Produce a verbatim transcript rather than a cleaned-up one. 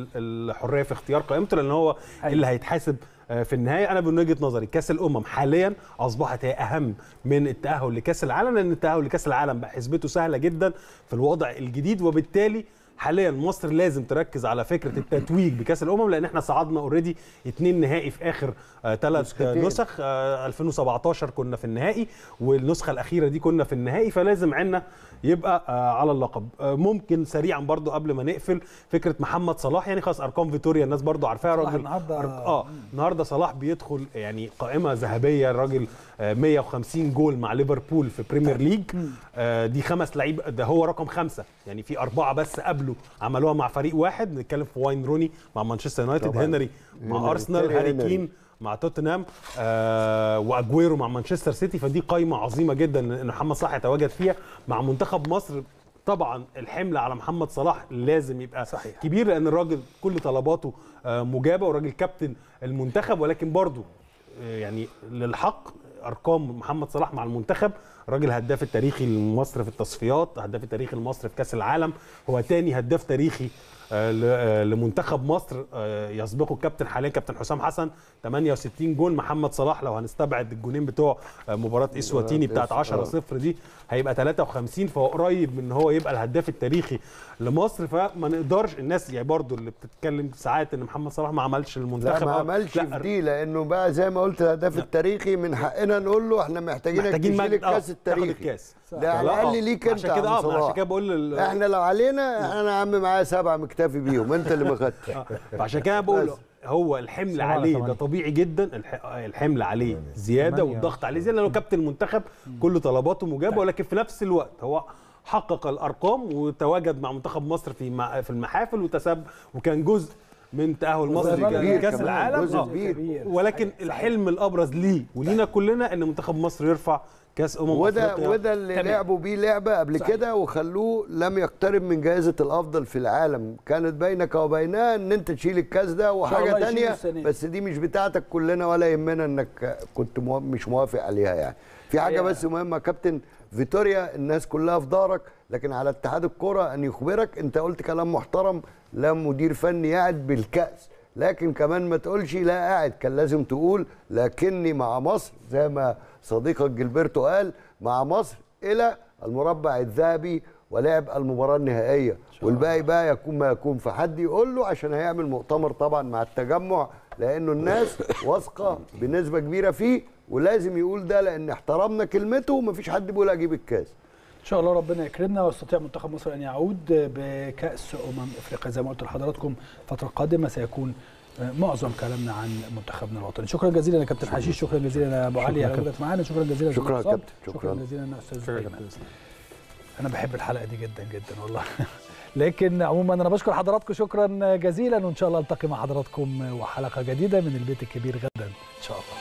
الحريه في اختيار قائمته، لان هو اللي هيتحاسب في النهايه. انا من وجهه نظري كاس الامم حاليا اصبحت هي اهم من التاهل لكاس العالم، لان التاهل لكاس العالم بقى حسبته سهله جدا في الوضع الجديد، وبالتالي حاليا مصر لازم تركز على فكره التتويج بكاس الامم، لان احنا صعدنا اوريدي اتنين نهائي في اخر ثلاث آه نسخ. آه ألفين وسبعتاشر كنا في النهائي، والنسخه الاخيره دي كنا في النهائي، فلازم عنا يبقى آه على اللقب. آه ممكن سريعا برضو قبل ما نقفل فكره محمد صلاح، يعني خلاص ارقام فيتوريا الناس برضو عارفاها. راجل النهارده اه النهارده صلاح بيدخل يعني قائمه ذهبيه، الراجل آه مية وخمسين جول مع ليفربول في بريمير ليج. آه دي خمس لعيب، ده هو رقم خمسه، يعني في اربعه بس قبله عملوها مع فريق واحد. نتكلم في واين روني مع مانشستر يونايتد، هنري مع ارسنال، هاري كين مع توتنهام، آه واجويرو مع مانشستر سيتي. فدي قائمه عظيمه جدا ان محمد صلاح يتواجد فيها مع منتخب مصر. طبعا الحمل على محمد صلاح لازم يبقى صحيح. كبير، لان الراجل كل طلباته آه مجابه، وراجل كابتن المنتخب. ولكن برضو آه يعني للحق ارقام محمد صلاح مع المنتخب، راجل هداف التاريخي لمصر في التصفيات، هداف التاريخي لمصر في كاس العالم، هو تاني هداف تاريخي لمنتخب مصر، يسبقه الكابتن حاليا كابتن حسام حسن ثمانية وستين جون. محمد صلاح لو هنستبعد الجونين بتوع مباراه اسواتيني بتاعت عشرة صفر دي هيبقى ثلاثة وخمسين، فهو قريب من ان هو يبقى الهداف التاريخي لمصر. فما نقدرش الناس يعني برضو اللي بتتكلم ساعات ان محمد صلاح ما عملش المنتخب، لا ما عملش في دي، لانه بقى زي ما قلت الهداف التاريخي، من حقنا نقول له احنا محتاجينك تشيل الكاس التاريخي، الكاس ده على الاقل ليك انت. عشان كده اه عشان كده بقول احنا لو علينا انا يا عم معايا سبعه مكتفي بيهم، انت اللي ما خدتش. فعشان كده بقول هو الحمل عليه ده طبيعي جدا، الحمل عليه زياده والضغط عليه زياده، لانه كابتن المنتخب كل طلباته مجابه. ولكن في نفس الوقت هو حقق الارقام وتواجد مع منتخب مصر في في المحافل وتساب، وكان جزء من تأهل مصر لكأس العالم. ولكن الحلم الابرز ليه ولينا كلنا ان منتخب مصر يرفع كاس امم وده افريقيا. وده اللي تمام. لعبوا بيه لعبه قبل كده وخلوه لم يقترب من جائزه الافضل في العالم، كانت بينك وبينها ان انت تشيل الكاس ده وحاجه ثانيه، بس دي مش بتاعتك كلنا ولا يهمنا انك كنت مو... مش موافق عليها. يعني في حاجه بس مهمه كابتن فيتوريا، الناس كلها في دارك، لكن على اتحاد الكره ان يخبرك. انت قلت كلام محترم، لا مدير فني قاعد بالكاس، لكن كمان ما تقولش لا قاعد، كان لازم تقول لكني مع مصر زي ما صديقك جilberto قال، مع مصر الى المربع الذهبي ولعب المباراه النهائيه، والباقي بقى يكون ما يكون. فحد يقول له عشان هيعمل مؤتمر طبعا مع التجمع، لانه الناس واثقه بنسبه كبيره فيه، ولازم يقول ده لان احترمنا كلمته ومفيش حد بيقول اجيب الكاس. ان شاء الله ربنا يكرمنا ويستطيع منتخب مصر ان يعود بكاس امم افريقيا. زي ما قلت لحضراتكم الفتره القادمه سيكون معظم كلامنا عن منتخبنا الوطني. شكرا جزيلا يا كابتن حشيش، شكرا جزيلا يا ابو علي على وجودك معانا، شكرا جزيلا شكرا يا كابتن، شكرا جزيلا يا استاذ. انا بحب الحلقه دي جدا جدا والله. لكن عموما انا بشكر حضراتكم شكرا جزيلا، وان شاء الله التقي مع حضراتكم وحلقه جديده من البيت الكبير غدا ان شاء الله.